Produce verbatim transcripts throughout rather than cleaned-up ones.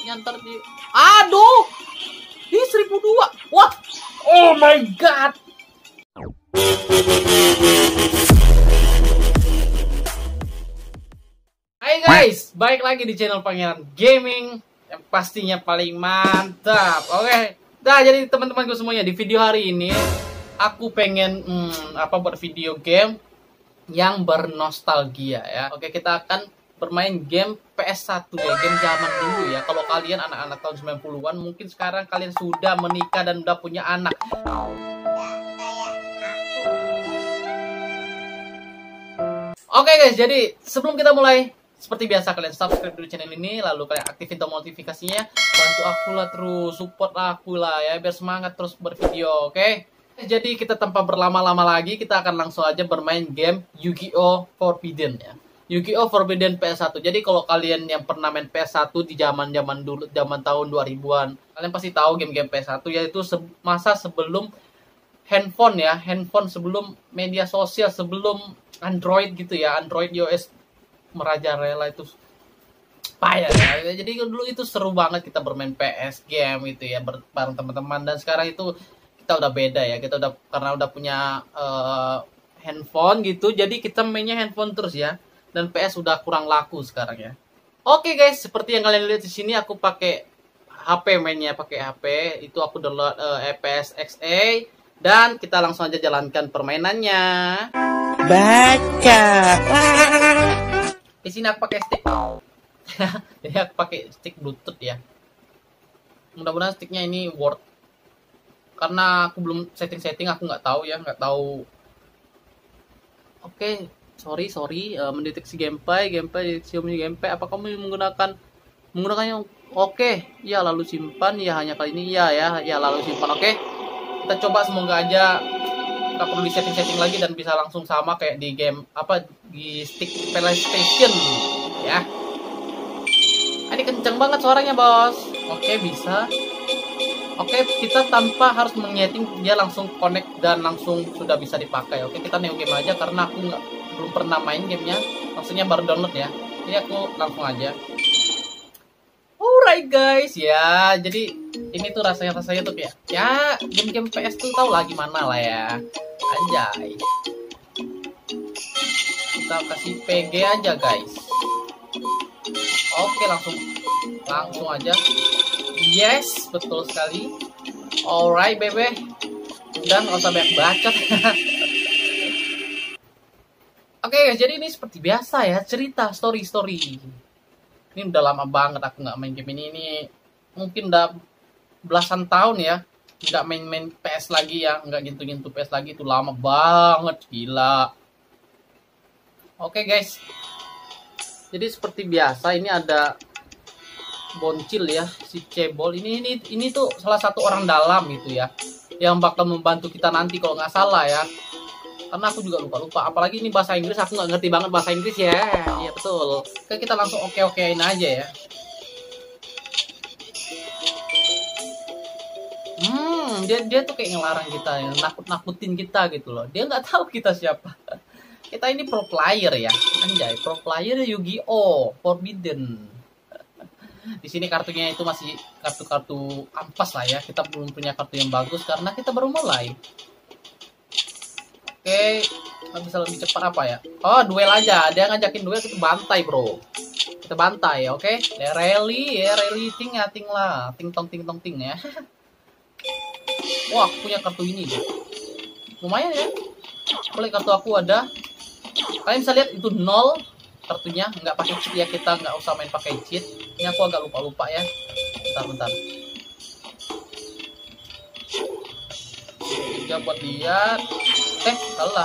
takutnya ntar di aduh ini seribu dua. What? Oh my god. Hai guys, balik lagi di channel Pangeran Gaming yang pastinya paling mantap. Oke, nah jadi teman-temanku semuanya, di video hari ini aku pengen hmm, apa buat video game yang bernostalgia ya. Oke, kita akan bermain game P S satu ya, game zaman dulu ya. Kalau kalian anak-anak tahun sembilan puluhan, mungkin sekarang kalian sudah menikah dan udah punya anak. Oke guys, jadi sebelum kita mulai, seperti biasa kalian subscribe dulu channel ini, lalu kalian aktifin tombol notifikasinya, bantu aku lah terus, support aku lah ya, biar semangat terus bervideo, oke? Jadi kita tanpa berlama-lama lagi, kita akan langsung aja bermain game Yu-Gi-Oh! Forbidden ya. Yu-Gi-Oh! Forbidden P S satu. Jadi kalau kalian yang pernah main P S satu di zaman-zaman dulu, zaman tahun dua ribuan, kalian pasti tahu game-game P S satu, yaitu se masa sebelum handphone ya, handphone sebelum media sosial, sebelum Android gitu ya, Android iOS merajalela itu payah ya. Jadi dulu itu seru banget kita bermain P S game gitu ya bareng teman-teman, dan sekarang itu kita udah beda ya, kita udah karena udah punya uh, handphone gitu, jadi kita mainnya handphone terus ya, dan P S udah kurang laku sekarang ya. Oke guys, seperti yang kalian lihat di sini, aku pakai H P mainnya, pakai H P itu aku download uh, E P S X A, dan kita langsung aja jalankan permainannya. Baca. Di sini aku pakai stick. Jadi aku pakai stick Bluetooth ya. Mudah-mudahan sticknya ini worth. Karena aku belum setting-setting, aku nggak tahu ya, nggak tahu. Oke, sorry sorry. Uh, mendeteksi gameplay, gameplay, deteksi gameplay. Apa kamu menggunakan menggunakannya? Oke, ya lalu simpan ya, hanya kali ini ya ya ya lalu simpan. Oke, kita coba, semoga aja nggak perlu di setting-setting lagi dan bisa langsung sama kayak di game apa di stick PlayStation ya. Ini kenceng banget suaranya bos. Oke, bisa. Oke, kita tanpa harus menyeting, dia langsung connect dan langsung sudah bisa dipakai. Oke, kita neo game aja karena aku nggak belum pernah main gamenya, maksudnya baru download ya. Jadi aku langsung aja. Alright guys ya, jadi ini tuh rasanya rasanya tuh kayak ya game-game P S tuh tau lah gimana lah ya. Anjay. Kita kasih P G aja guys. Oke, langsung langsung aja. Yes, betul sekali. Alright bebe. Dan nggak usah banyak bacot. Oke guys, jadi ini seperti biasa ya, cerita story story. Ini udah lama banget aku nggak main game ini. Ini mungkin udah belasan tahun ya nggak main-main P S lagi ya, nggak gitu-gitu P S lagi, itu lama banget, gila. Oke guys, jadi seperti biasa ini ada Boncil ya, si Cebol ini ini ini tuh salah satu orang dalam gitu ya, yang bakal membantu kita nanti kalau nggak salah ya. Karena aku juga lupa-lupa, apalagi ini bahasa Inggris, aku nggak ngerti banget bahasa Inggris ya. Iya betul. Oke, kita langsung oke-okein aja ya. Hmm, dia dia tuh kayak ngelarang kita, yang nakut-nakutin kita gitu loh. Dia nggak tahu kita siapa. Kita ini pro player ya, anjay, pro player Yu-Gi-Oh! Forbidden. Di sini kartunya itu masih kartu-kartu ampas lah ya. Kita belum punya kartu yang bagus karena kita baru mulai. Oke, kita bisa lebih cepat apa ya? Oh, duel aja. Dia ngajakin duel, kita bantai bro. Kita bantai, oke? Okay? Rally ya, rally ting ya, ting lah, ting tong ting tong ting ya. Wah, aku punya kartu ini deh. Lumayan ya. Boleh, kartu aku ada. Kalian bisa lihat itu nol kartunya, nggak pakai cheat ya, kita nggak usah main pakai cheat. Ini aku agak lupa-lupa ya. Bentar, bentar. Tiga buat lihat. Eh, salah.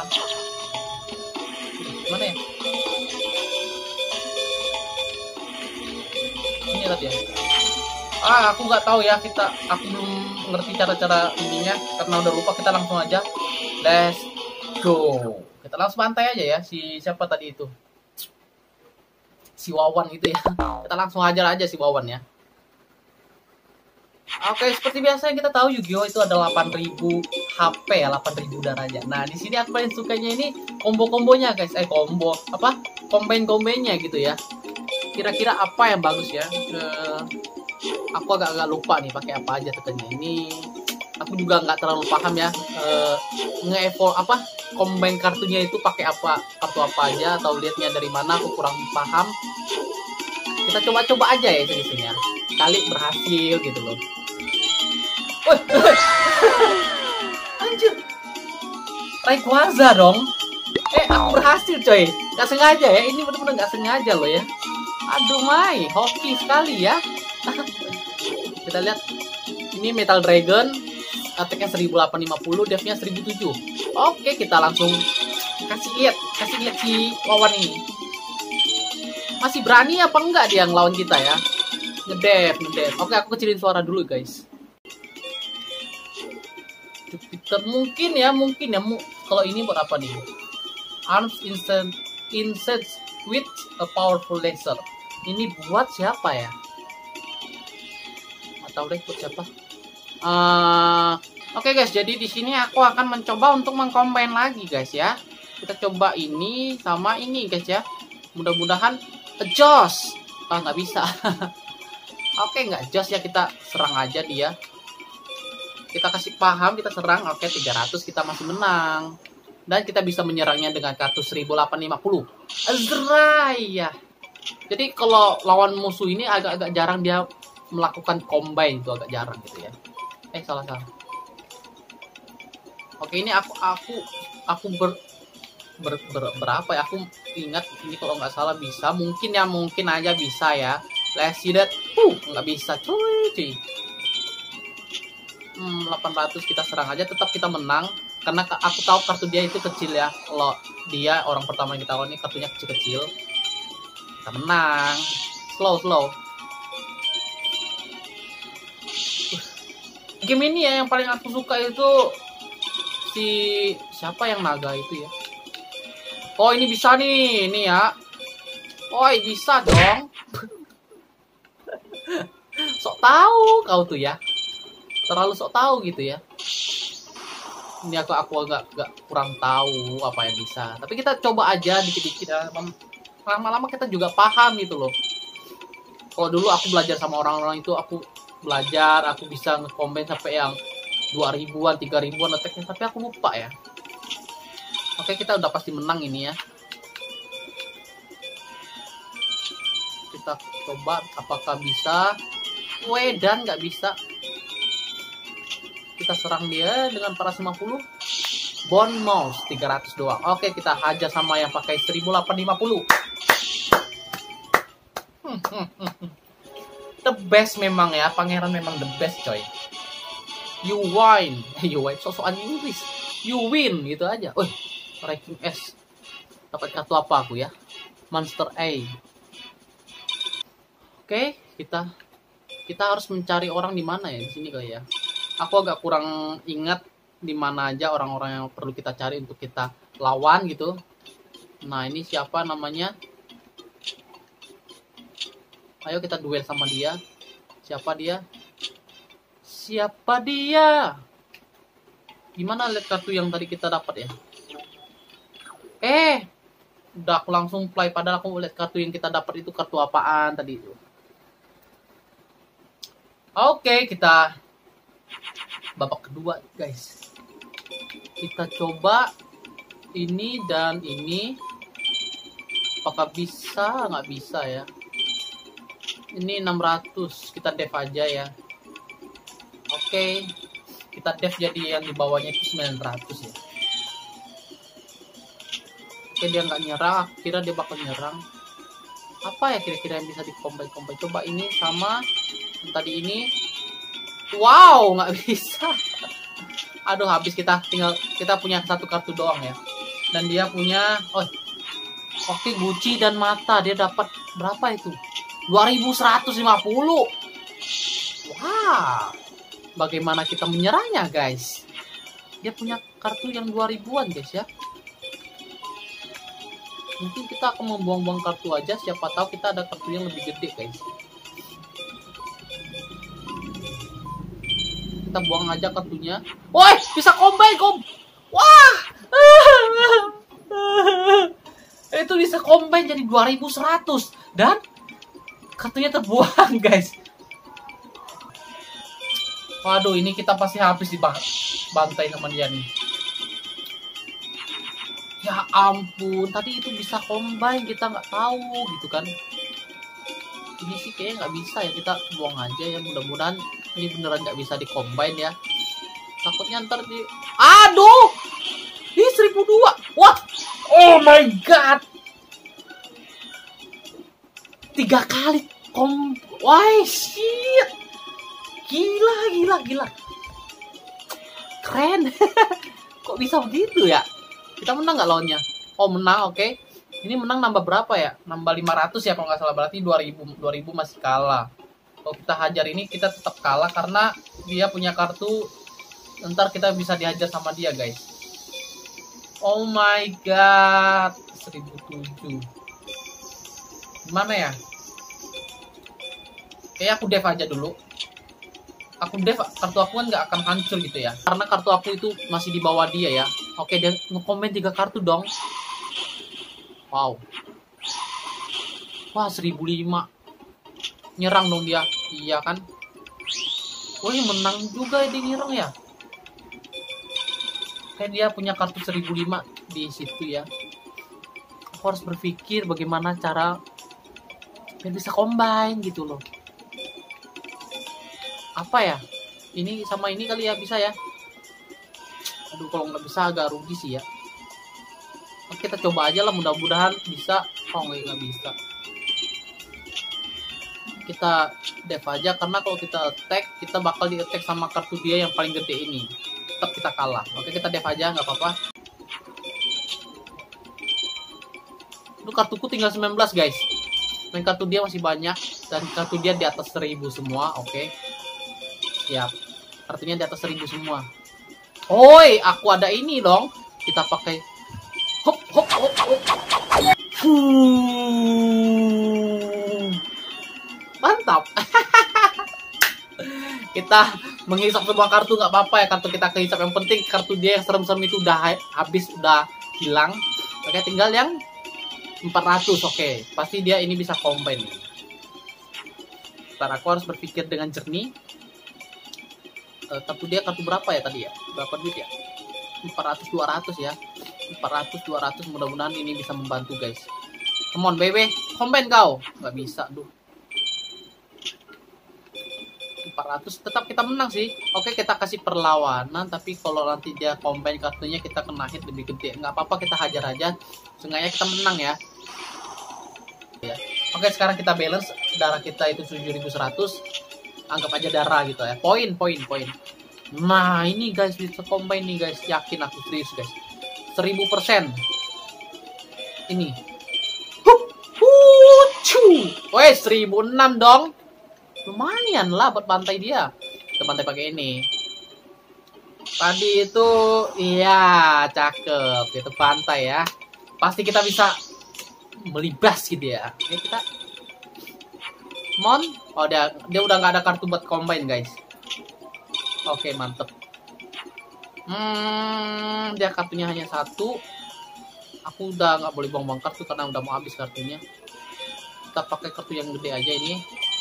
Mana ya? Ini tadi ya. Ah, aku nggak tahu ya, kita aku belum ngerti cara-cara ininya karena udah lupa. Kita langsung aja. Let's go. Kita langsung pantai aja ya, si siapa tadi itu? Si Wawan gitu ya. Kita langsung hajar aja si Wawan ya. Oke, seperti biasa yang kita tahu Yu-Gi-Oh itu ada delapan ribu H P ya, delapan ribu darahnya. Nah, di sini aku paling sukanya ini combo-kombonya guys. Eh, combo apa? Combine-combine-nya gitu ya. Kira-kira apa yang bagus ya? Uh, aku agak-agak lupa nih pakai apa aja tekannya. Ini aku juga nggak terlalu paham ya, uh, nge-evolve apa combine kartunya itu pakai apa, kartu apa aja, atau liatnya dari mana, aku kurang paham. Kita coba-coba aja ya isinya, kali berhasil gitu loh. Woi, anjir, Rayquaza dong. Eh, aku berhasil coy, nggak sengaja ya, ini bener-bener nggak sengaja loh ya. Aduh Mai, hoki sekali ya. Kita lihat, ini Metal Dragon, attack-nya seribu delapan ratus lima puluh, def-nya seribu tujuh. Oke, kita langsung kasih lihat, kasih lihat si Wawan ini. Masih berani apa enggak dia ngelawan kita ya? Ngedef, ngedef. Oke, aku kecilin suara dulu guys. Jupiter mungkin ya, mungkin ya. Kalau ini buat apa nih? Arms instant instant with a powerful laser. Ini buat siapa ya? Nggak tahu deh buat siapa. Uh, Oke okay guys, jadi di sini aku akan mencoba untuk mengcombine lagi guys ya. Kita coba ini sama ini guys ya. Mudah-mudahan adjust. Ah nggak bisa. Oke okay, nggak adjust ya, kita serang aja dia. Kita kasih paham, kita serang. Oke okay, tiga ratus kita masih menang. Dan kita bisa menyerangnya dengan kartu seribu delapan ratus lima puluh. Azraya. Jadi kalau lawan musuh ini agak-agak jarang dia melakukan combine, itu agak jarang gitu ya. Eh salah salah. Oke, ini aku aku aku ber, ber, ber berapa ya? Aku ingat ini kalau nggak salah bisa, mungkin ya mungkin aja bisa ya. Let's see that. Uh, nggak bisa cuy. cuy. Hmm, delapan ratus kita serang aja, tetap kita menang karena aku tahu kartu dia itu kecil ya. Kalau dia orang pertama yang kita lawan ini kartunya kecil-kecil. Kita menang. Slow slow. Game ini ya yang paling aku suka itu si siapa yang naga itu ya. Oh ini bisa nih, ini ya. Oh bisa dong. Sok tahu kau tuh ya. Terlalu sok tahu gitu ya. Ini aku aku agak agak kurang tahu apa yang bisa. Tapi kita coba aja dikit-dikit ya. Lama-lama kita juga paham gitu loh. Kalau dulu aku belajar sama orang-orang itu, aku belajar, aku bisa nge-combine sampai yang dua ribuan, tiga ribuan attack-nya, tapi aku lupa ya. Oke, kita udah pasti menang ini ya. Kita coba apakah bisa. Wedan nggak bisa. Kita serang dia dengan empat ratus lima puluh. Bone Mouse tiga ratus doang. Oke, kita hajar sama yang pakai seribu delapan ratus lima puluh. Hmm, hmm, hmm, hmm. The best memang ya, pangeran memang the best coy. You win, you win, sosokan Inggris. You win gitu aja. Oh, ranking S. Dapat kartu apa aku ya? Monster A. Oke, kita kita harus mencari orang di mana ya, di sini kali ya. Aku agak kurang ingat di mana aja orang-orang yang perlu kita cari untuk kita lawan gitu. Nah, ini siapa namanya? Ayo kita duel sama dia. Siapa dia? Siapa dia? Gimana lihat kartu yang tadi kita dapat ya? Eh, udah aku langsung play, padahal aku lihat kartu yang kita dapat itu kartu apaan tadi itu. Oke, kita babak kedua guys. Kita coba ini dan ini. Apakah bisa? Nggak bisa ya. Ini enam ratus, kita def aja ya. Oke, kita def jadi yang di bawahnya itu sembilan ratus ya. Oke, dia nggak nyerang, kira dia bakal nyerang. Apa ya kira-kira yang bisa di-combine-combine? Coba ini sama yang tadi ini. Wow, nggak bisa. Aduh, habis kita, tinggal kita punya satu kartu doang ya. Dan dia punya, oh, oke Gucci dan mata, dia dapat berapa itu? dua ribu seratus lima puluh. Wah, bagaimana kita menyerangnya guys? Dia punya kartu yang dua ribuan guys ya. Mungkin kita akan membuang-buang kartu aja, siapa tahu kita ada kartu yang lebih gede guys. Kita buang aja kartunya. Woi, bisa combine kom. Wah. Itu bisa combine jadi dua ribu seratus dan kartunya terbuang guys. Waduh, ini kita pasti habis dibantai sama dia nih. Ya ampun, tadi itu bisa combine, kita nggak tahu gitu kan. Ini sih kayaknya nggak bisa ya, kita buang aja ya. Mudah-mudahan ini beneran nggak bisa di combine ya. Takutnya ntar di... Aduh! Ini seribu dua. Wah! Oh my god! Tiga kali kom... Wah, shit! Gila, gila, gila. Keren. Kok bisa begitu ya? Kita menang nggak lawannya? Oh, menang, oke. Okay. Ini menang nambah berapa ya? Nambah lima ratus ya kalau nggak salah. Berarti dua ribu. dua ribu masih kalah. Kalau kita hajar ini, kita tetap kalah karena dia punya kartu. Ntar kita bisa dihajar sama dia, guys. Oh my god. seribu tujuh. Gimana ya? Kayaknya aku dev aja dulu. Aku dev, kartu aku kan nggak akan hancur gitu ya. Karena kartu aku itu masih di bawah dia ya. Oke, dia nge-komen tiga kartu dong. Wow. Wah, seribu lima. Nyerang dong dia. Iya kan? Wah, menang juga dia nyerang ya. Kayak dia punya kartu seribu lima di situ ya. Aku harus berpikir bagaimana cara biar bisa combine gitu loh. Apa ya? Ini sama ini kali ya bisa ya. Aduh, kalau nggak bisa agak rugi sih ya. Oke, kita coba aja lah, mudah-mudahan bisa. Oh nggak bisa. Kita dev aja karena kalau kita attack kita bakal di attack sama kartu dia yang paling gede ini. Tetap kita kalah. Oke, kita dev aja nggak apa-apa. Lu kartuku tinggal sembilan belas guys. Dan kartu dia masih banyak dan kartu dia di atas seribu semua. Oke. Siap. Artinya di atas seribu semua. Oi, aku ada ini dong. Kita pakai hop hop hop hop. Hmm. Mantap. Kita menghisap semua kartu nggak apa-apa ya, kartu kita kehisap. Yang penting kartu dia yang serem-serem itu udah habis, udah hilang. Oke, tinggal yang empat ratus. Oke, pasti dia ini bisa combine. Ntar aku harus berpikir dengan jernih. Uh, kartu dia kartu berapa ya tadi ya? Berapa duit ya? empat ratus dua ratus ya. empat ratus dua ratus, mudah-mudahan ini bisa membantu guys. Come on baby, combine kau. Nggak bisa, duh. empat ratus tetap kita menang sih. Oke, kita kasih perlawanan, tapi kalau nanti dia combine kartunya kita kena hit lebih gede. Nggak apa-apa, kita hajar aja. Seenggaknya kita menang ya. Ya. Oke, sekarang kita balance. Darah kita itu tujuh ribu seratus. Anggap aja darah gitu ya. Poin, poin, poin. Nah, ini guys bisa combine nih guys. Yakin aku, serius guys. seribu persen. Ini. Hup, hucu. Woi, seribu enam dong. Lumayan lah buat bantai dia. Kita bantai pakai ini. Tadi itu iya, cakep. Itu bantai ya. Pasti kita bisa melibas gitu ya. Oke, kita Mon, oh dia dia udah nggak ada kartu buat combine guys. Oke, mantep. Hmm, dia kartunya hanya satu. Aku udah nggak boleh buang-buang kartu karena udah mau habis kartunya. Kita pakai kartu yang gede aja ini.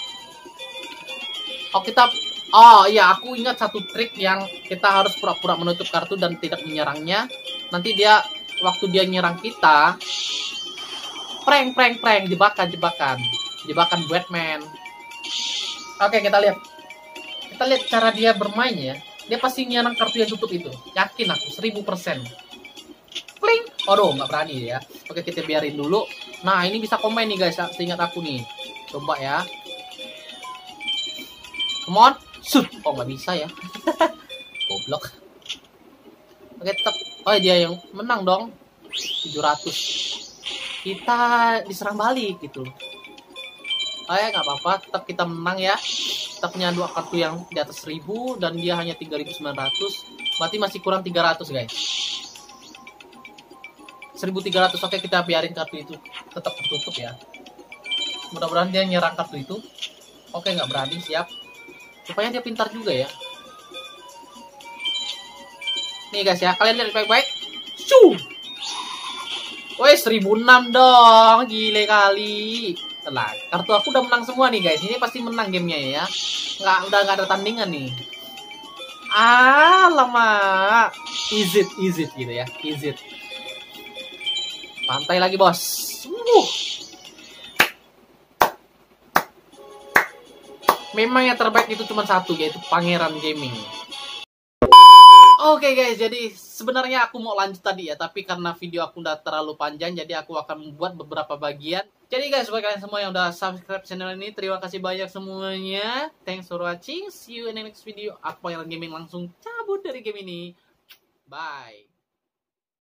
Oh kita, oh iya aku ingat satu trik yang kita harus pura-pura menutup kartu dan tidak menyerangnya. Nanti dia waktu dia nyerang kita, prank prank prank jebakan jebakan. Jebakan Batman. Oke, kita lihat. Kita lihat cara dia bermain ya. Dia pasti nyerang kartu yang tutup itu. Yakin aku, seribu persen. Pling. Aduh, nggak berani ya. Oke, kita biarin dulu. Nah, ini bisa combine nih guys. Seingat aku nih. Coba ya. Come on. Shoot. Oh, nggak bisa ya. Goblok. Oke, tetap. Oh, dia yang menang dong. tujuh ratus. Kita diserang balik gitu. Oh ya, nggak apa-apa, tetap kita menang ya. Kita punya dua kartu yang di atas seribu dan dia hanya tiga ribu sembilan ratus. Berarti masih kurang tiga ratus guys. seribu tiga ratus. Oke, kita biarin kartu itu tetap tertutup ya. Mudah-mudahan dia nyerang kartu itu. Oke, nggak berani, siap. Rupanya dia pintar juga ya. Nih guys ya, kalian lihat baik-baik. Shoo! Woi, seribu enam dong. Gile kali. Nah, kartu aku udah menang semua nih guys. Ini pasti menang gamenya ya. Nggak, udah nggak ada tandingan nih. Ah, lama. Is it, is it gitu ya. Is it. Pantai lagi, bos. Uh. Memang yang terbaik itu cuma satu, yaitu Pangeran Gaming. Oke okay guys, jadi sebenarnya aku mau lanjut tadi ya, tapi karena video aku udah terlalu panjang, jadi aku akan membuat beberapa bagian. Jadi guys, buat kalian semua yang udah subscribe channel ini, terima kasih banyak semuanya. Thanks for watching, see you in the next video. Aku Pangeran Gaming langsung cabut dari game ini. Bye.